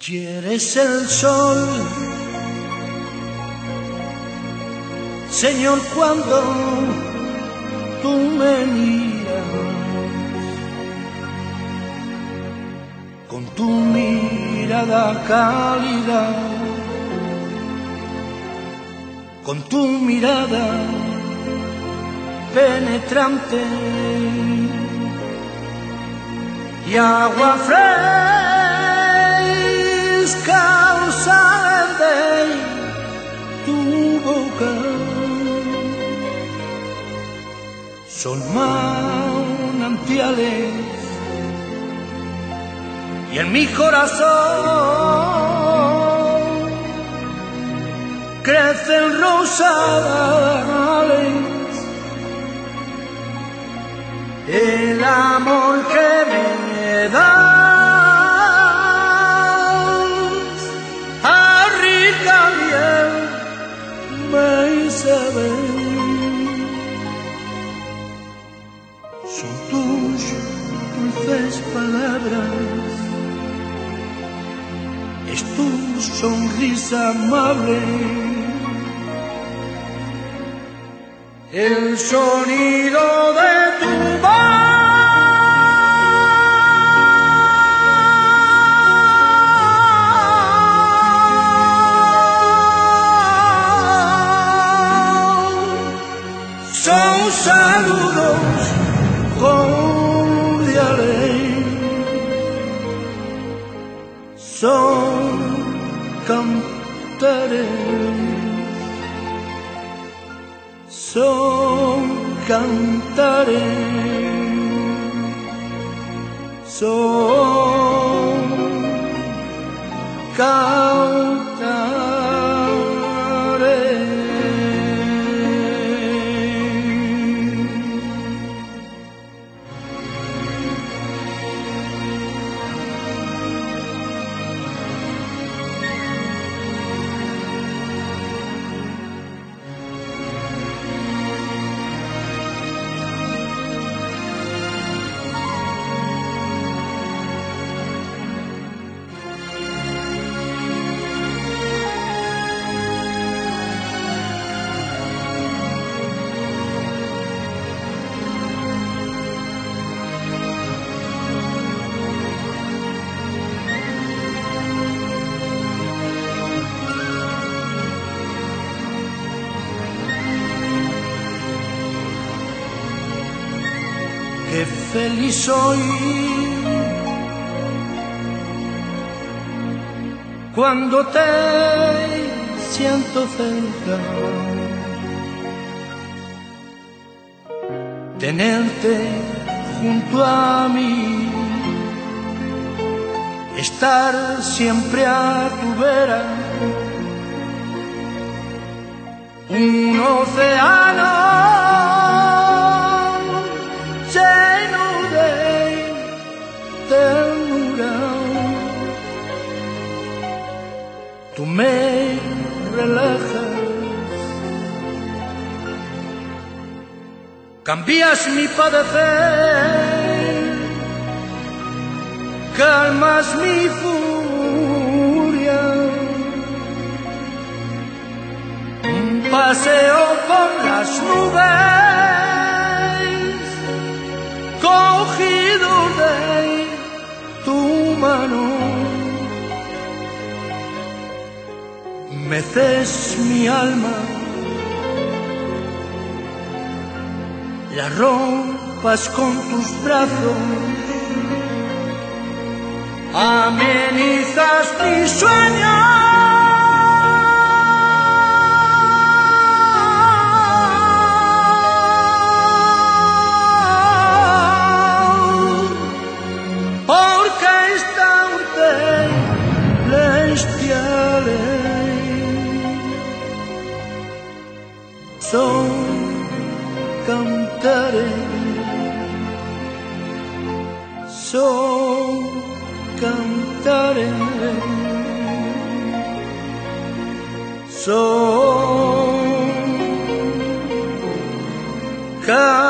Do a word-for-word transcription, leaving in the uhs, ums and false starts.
Y eres el sol, Señor, cuando tú me miras, con tu mirada cálida, con tu mirada penetrante y agua fresca sale de tu boca. Son manantiales y en mi corazón crecen rosales. El amor que me das a rica miel me sabe. Son tus dulces palabras, es tu sonrisa amable, el sonido de tu voz, son saludos cordiales, son cantares, son cantares, son cantares. Qué feliz soy cuando te siento cerca, tenerte junto a mí, estar siempre a tu vera, un océano lleno de ternura. Tú me relajas, cambias mi padecer, calmas mi furia, un paseo por las nubes, cogido de tu mano, meces mi alma, la rompas con tus brazos, amenizas mi sueño. Son cantares, son cantares, son cantares.